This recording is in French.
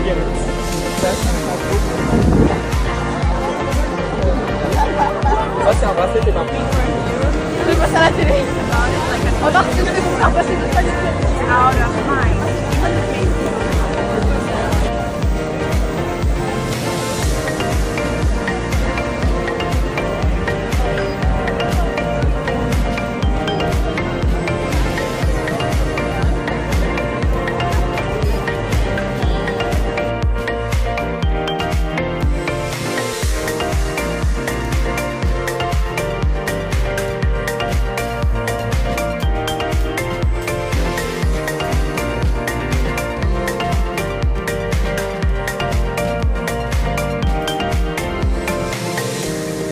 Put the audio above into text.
Oh, c'est un bracelet, t'es pas pris. Je vais passer à la télé. On va refuser pour faire passer de ça.